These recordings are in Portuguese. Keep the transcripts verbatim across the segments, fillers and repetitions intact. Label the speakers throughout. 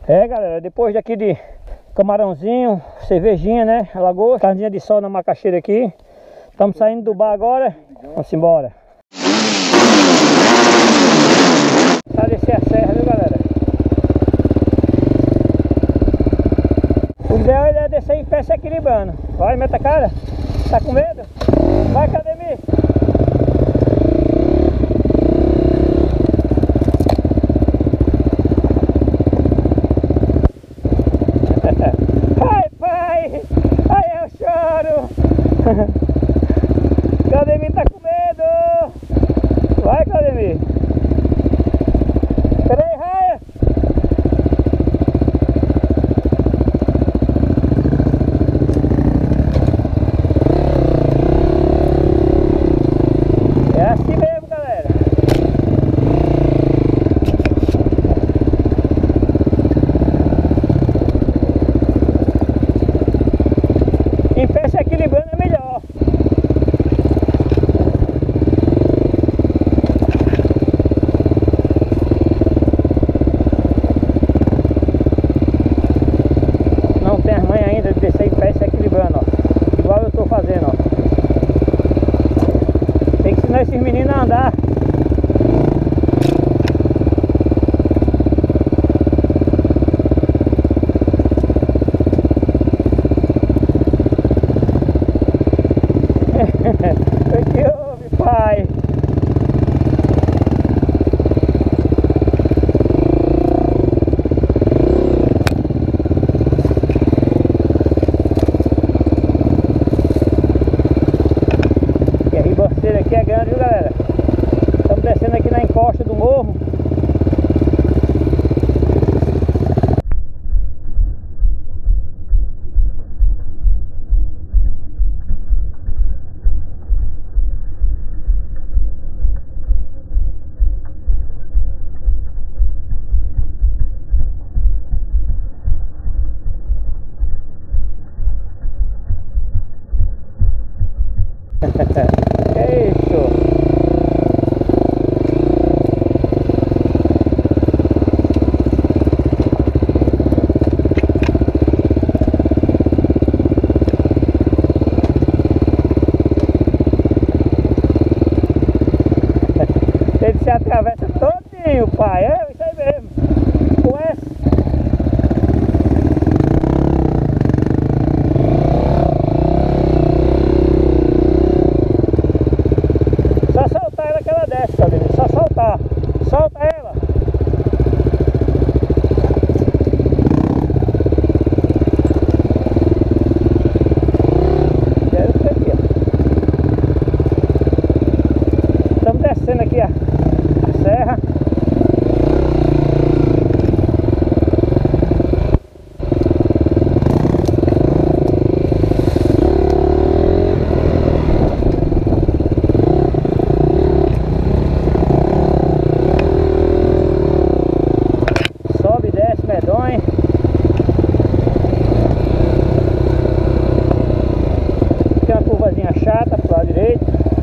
Speaker 1: É, galera, depois daqui de camarãozinho, cervejinha, né? Lagoa, carninha de sol na macaxeira aqui. Estamos saindo do bar agora. Vamos embora. Pra descer a serra, viu, galera? O ideal é descer em pé se equilibrando. Vai, meta a cara. Tá com medo? Vai, Cademir. Ai, pai. Ai, eu choro. Cademir tá com medo. Vai, Cademir. Peraí, raia. É assim mesmo, galera. Em pé se equilibrando é melhor. Não tem as manhas ainda de descer em pé se equilibrando, ó. Igual eu tô fazendo, ó. Tem que ensinar esses meninos a andar. O que houve, pai? E a ribanceira aqui é grande, viu, galera? Estamos descendo aqui na encosta do morro. Que isso? Ele se atravessa todinho, pai. É isso aí mesmo. Com essa. Só soltar ela que ela desce, Cadê? Só soltar. Solta ela. Quero isso aqui, ó. Estamos descendo aqui, ó, a serra. Sobe, desce, medonha. Tem uma curvazinha chata pro lado direito.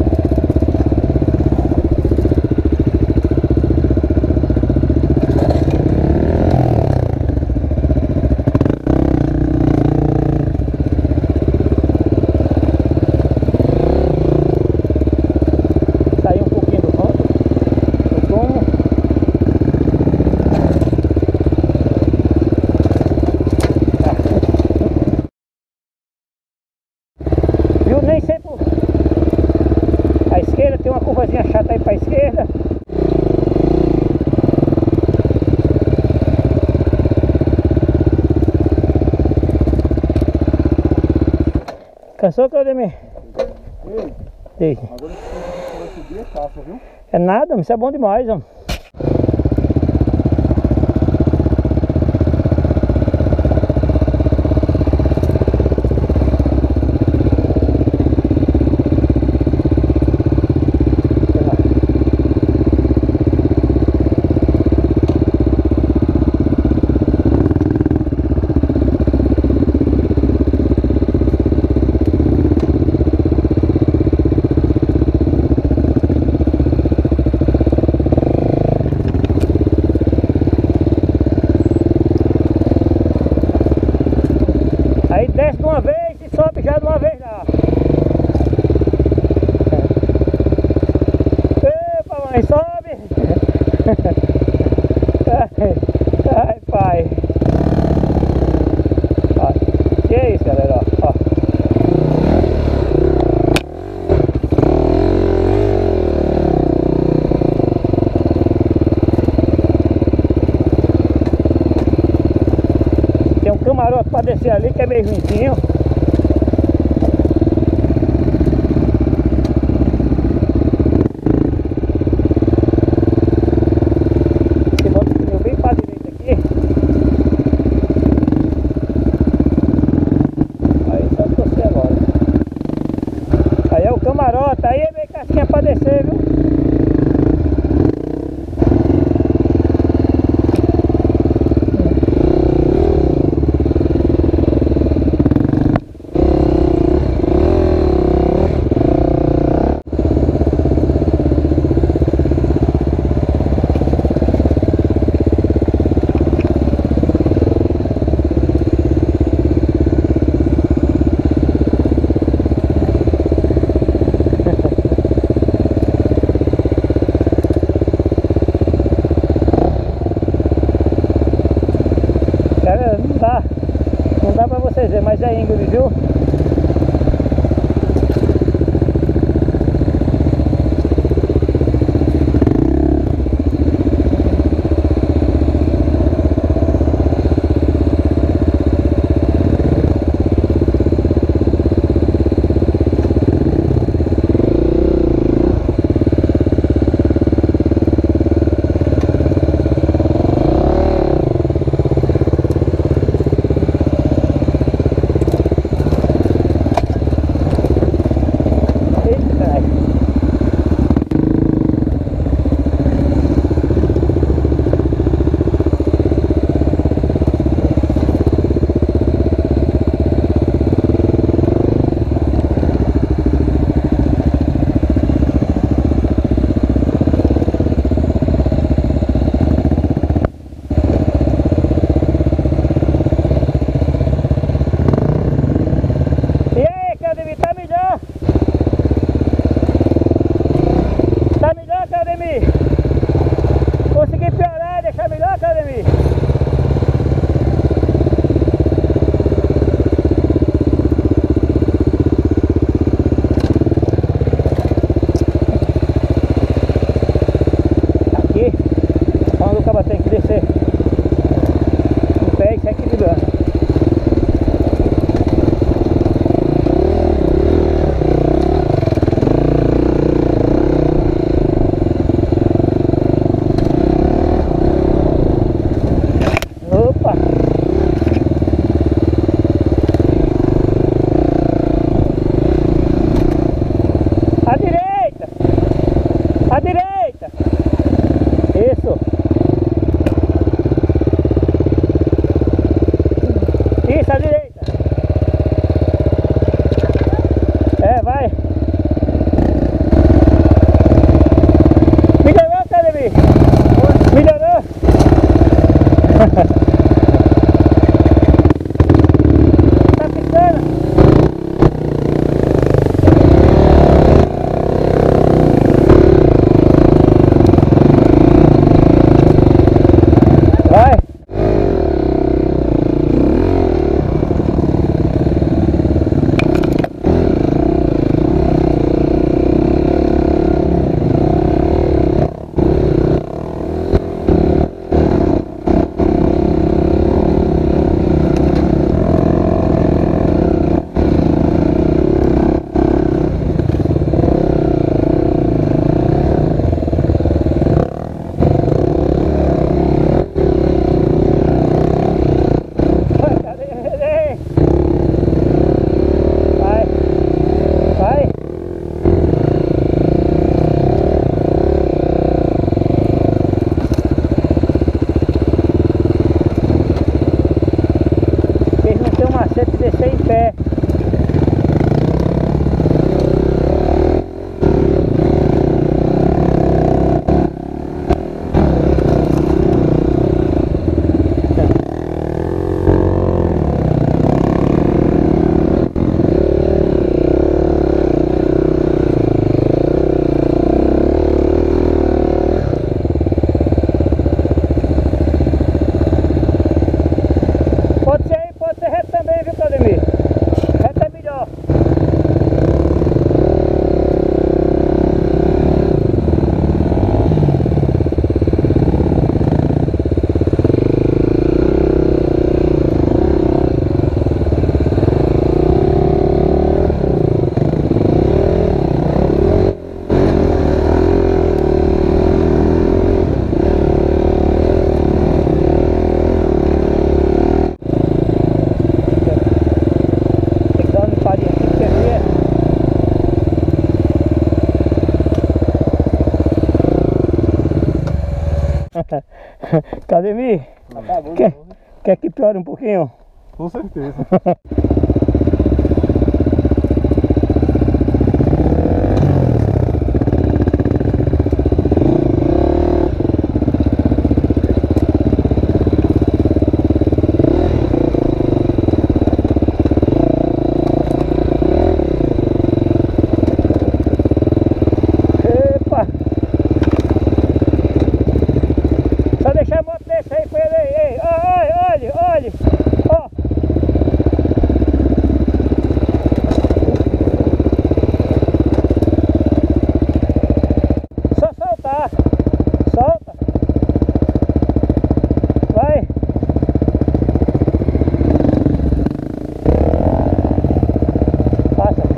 Speaker 1: Saiu um pouquinho do ponto, do como. Viu? Nem sei por... A esquerda tem uma curvazinha chata aí pra esquerda. Cansou, Claudemir? Ei.
Speaker 2: Agora você vai subir a caça, viu?
Speaker 1: É nada, isso é bom demais, ó. Desce de uma vez e sobe já de uma vez lá. Epa, mãe, sobe. Ai, pai. Ó, que é isso, galera, ó, ó. Tem um camarote pra descer ali que é meio ruimzinho. Você bota o pneu bem pra direita aqui. Aí só você agora. Aí é o camarote, aí é meio casquinha pra descer, viu? Cara, não dá, não dá pra vocês verem, mas é íngreme, viu? Consegui piorar e deixar melhor, Academia? Aqui, quando o cabo tem que descer o pé e se equilibrando. À direita! Isso! Isso, à direita! É, vai! Melhorou, Academia? Melhorou? Tá piscando? Vai! Macete descer em pé. Claudemir,
Speaker 2: Acabou de
Speaker 1: quer,
Speaker 2: novo.
Speaker 1: quer que piore um pouquinho?
Speaker 2: Com certeza.
Speaker 1: Epa! Só deixar a moto descer aí com ele aí. Ei, olha, olha, olha. Ó. Só soltar. Solta. Vai. Passa.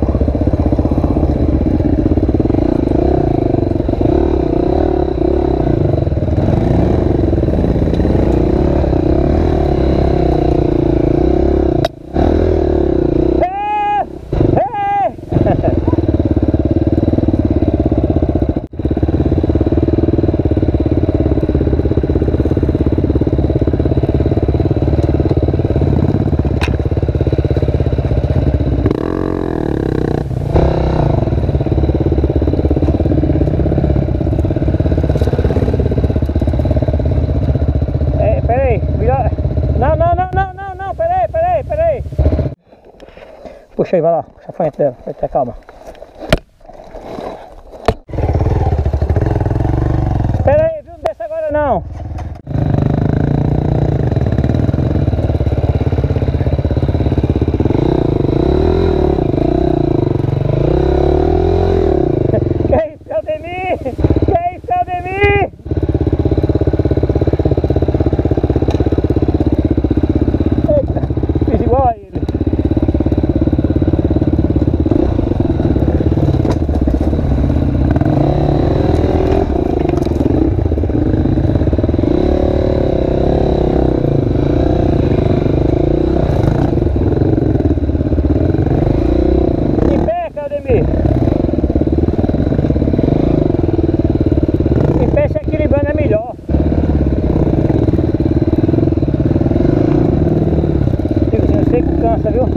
Speaker 1: É, peraí, vira... Não, não, não, não, não, não, peraí, peraí, peraí. Puxa aí, vai lá, puxa a frente dela, vai ter calma. Peraí, viu? Não desce agora não. Que isso, Claudemir? Que isso, Claudemir? Eita, fiz igual a ele. Em pé, Claudemir. Em pé se equilibrando é melhor. Tiozinho seco cansa, viu?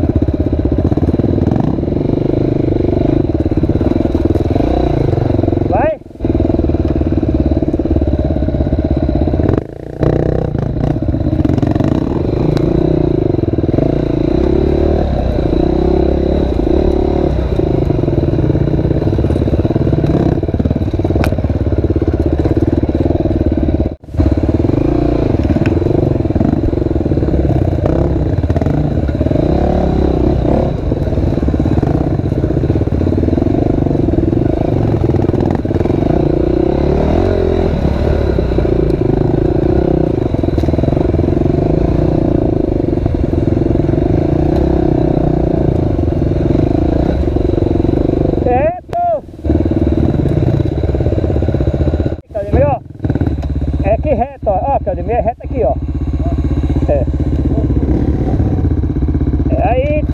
Speaker 1: Vai. Certo! Claudemir, ó. É aqui reto, ó. Ó, Claudemir, é reto aqui, ó. É. É aí.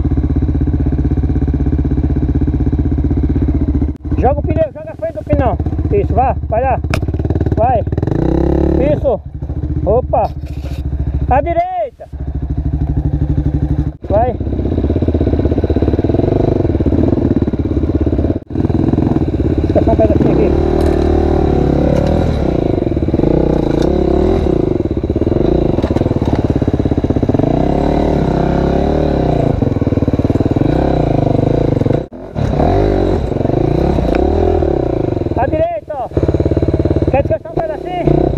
Speaker 1: Joga o pneu, joga a frente do pneu. Isso, vá, vai lá. Vai. Isso. Opa. À direita. Vai. Fica só um pedacinho aqui. À direita, ó. Quer descansar um pedacinho?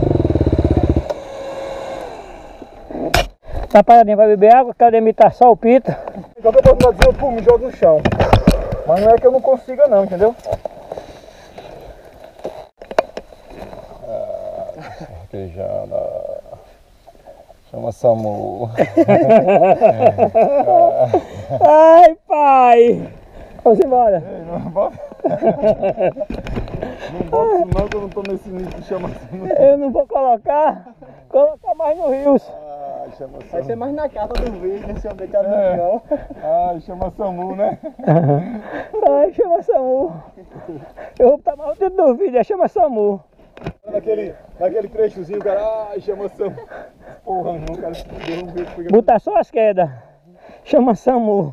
Speaker 1: Tá paradinho, vai beber água, Claudemir tá só o pita.
Speaker 2: Qualquer oportunidadezinha eu pum, me jogo no chão. Mas não é que eu não consiga não, entendeu? Queijana. Chama Samu.
Speaker 1: Ai, pai! Vamos embora.
Speaker 2: Ei, não bota. Não bota isso não, que eu não tô nesse nível de chama Samu.
Speaker 1: Eu não vou colocar. Colocar mais no rios.
Speaker 2: Ai, chama Samu.
Speaker 3: Vai ser mais na capa do vídeo, esse homem deitado no
Speaker 2: É.
Speaker 3: chão.
Speaker 2: Ai, chama Samu, né?
Speaker 1: Ai, chama Samu. Eu vou botar mais o dedo no vídeo, é chama Samu.
Speaker 2: Naquele, naquele trechozinho, o cara, ai, chama Samu. Porra, não, cara, se deu um beijo.
Speaker 1: Botar só as quedas. Chama Samu.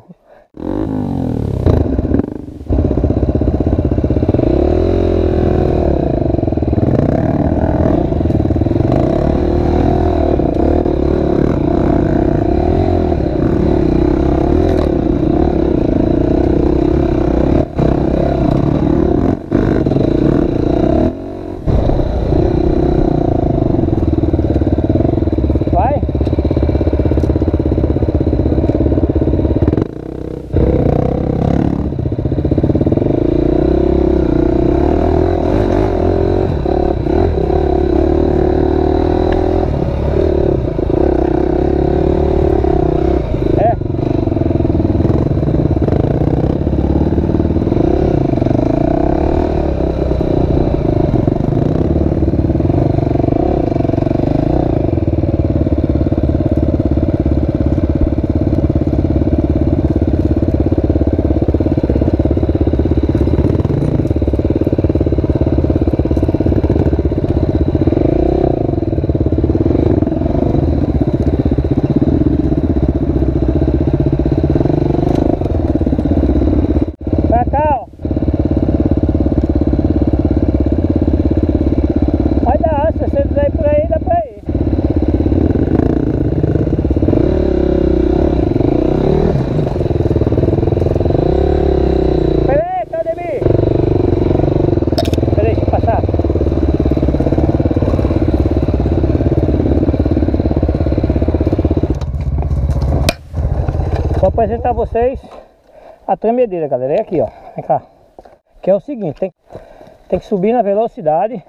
Speaker 1: Vou apresentar a vocês a tremedeira, galera. É aqui, ó. Vem cá. Que é o seguinte, tem, tem que subir na velocidade,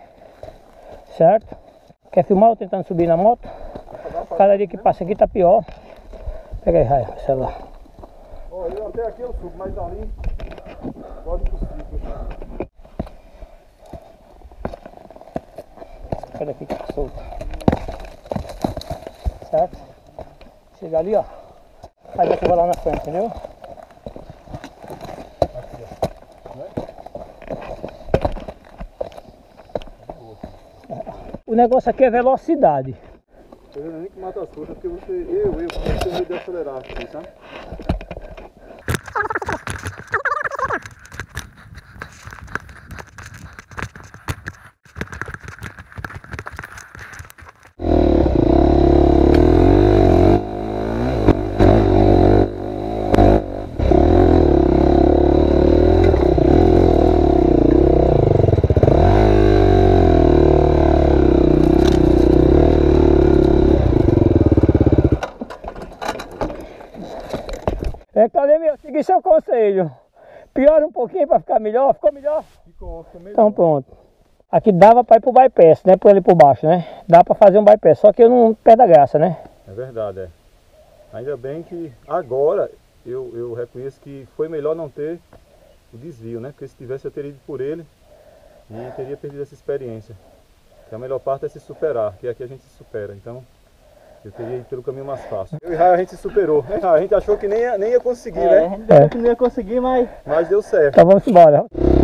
Speaker 1: certo? Quer filmar ou tentando subir na moto? Cada dia que passa aqui tá pior. Pega aí, Raia, o celular.
Speaker 2: Ó, eu até aqui eu subo, mas ali pode possível.
Speaker 1: Olha aqui que tá solto. Certo? Chega ali, ó. Aí vai lá na frente, entendeu? O negócio aqui é velocidade.
Speaker 2: Eu não nem que mata as coisas, porque você, eu, eu, você medo de acelerar aqui, sabe?
Speaker 1: É, Claudemir, eu segui seu conselho. Piora um pouquinho para ficar melhor. Ficou melhor?
Speaker 2: Ficou, ficou melhor.
Speaker 1: Então pronto. Aqui dava para ir pro bypass, né? Por ali por baixo, né? Dá para fazer um bypass, só que eu não perdo a graça, né?
Speaker 2: É verdade, é. Ainda bem que agora eu, eu reconheço que foi melhor não ter o desvio, né? Porque se tivesse eu teria ido por ele e teria perdido essa experiência. Que a melhor parte é se superar, que aqui a gente se supera. Então eu teria ido pelo caminho mais fácil. Eu e Raia a gente se superou. Né, Raia? A gente achou que nem ia, nem ia conseguir,
Speaker 3: É,
Speaker 2: né?
Speaker 3: a gente achou que não ia conseguir, mas...
Speaker 2: Mas deu certo.
Speaker 1: Então vamos embora.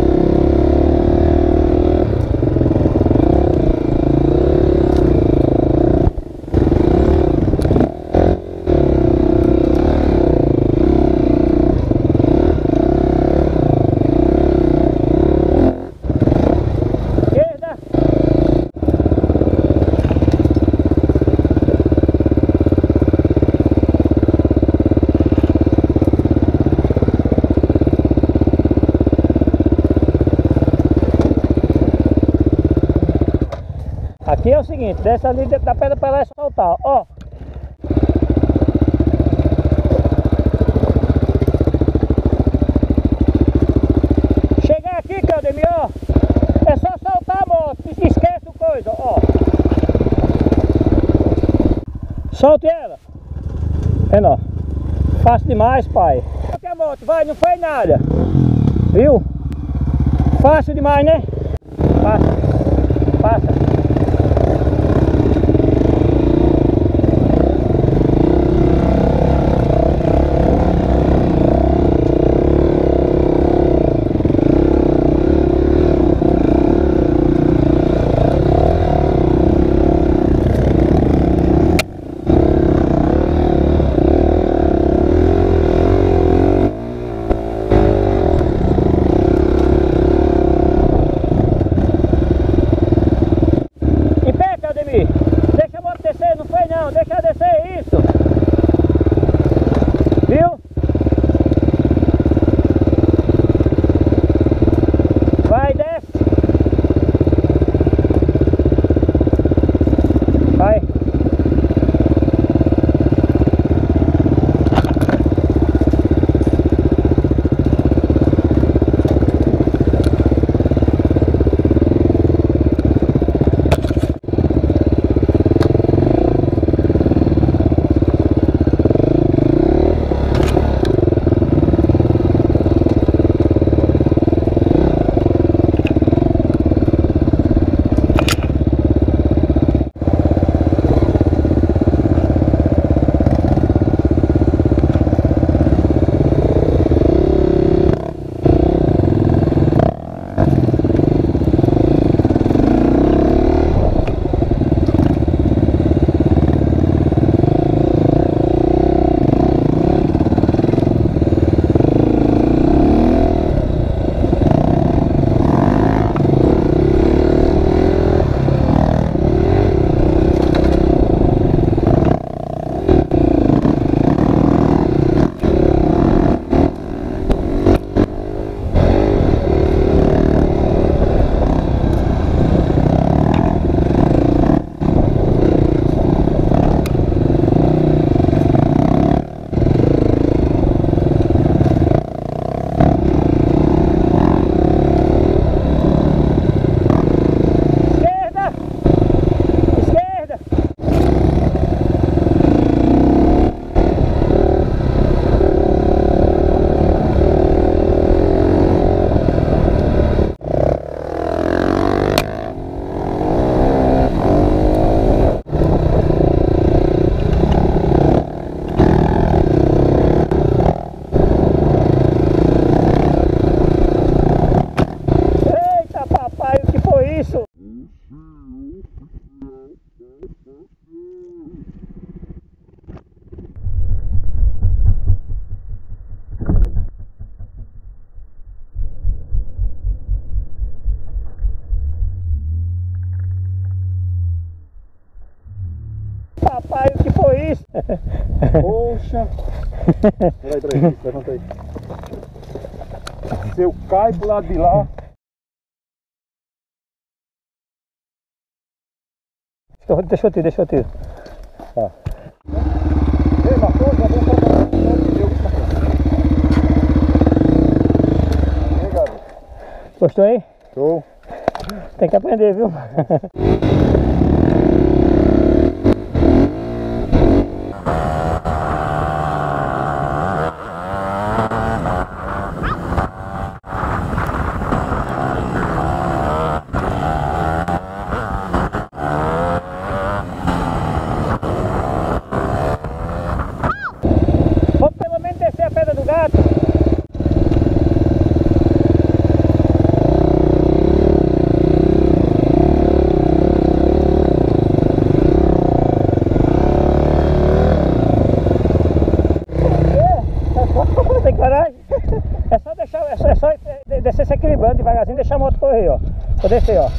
Speaker 1: Aqui é o seguinte, desce ali da pedra para lá e soltar, ó. Chegar aqui, Claudemir, ó, é só soltar a moto, esquece o coisa, ó. Solte ela. Vendo, ó. Fácil demais, pai. Solte a moto, vai, não foi nada. Viu? Fácil demais, né? Passa, passa. deixar descer isso. Viu? Vai, desce. Vai. Papai, o que foi isso?
Speaker 2: Poxa! Peraí, peraí, levanta aí. Se eu caio pro lado de lá.
Speaker 1: Deixa eu tirar, deixa eu tirar.
Speaker 2: Tá. Ei, matou, já vou falar.
Speaker 1: Gostou aí?
Speaker 2: Show.
Speaker 1: Tem que aprender, viu? Vamos pelo menos descer a pedra do gato. Tem coragem? É só deixar, é só, é só descer se equilibrando devagarzinho, deixar a moto correr, ó. Vou descer, ó.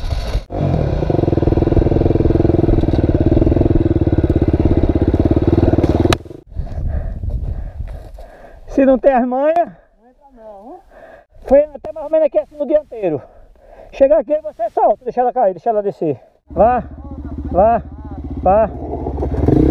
Speaker 1: Se não tem as manhas,
Speaker 3: Não entra não.
Speaker 1: foi até mais ou menos aqui assim no dianteiro. Chegar aqui você solta, deixa ela cair, deixa ela descer. Vá, vá, vá.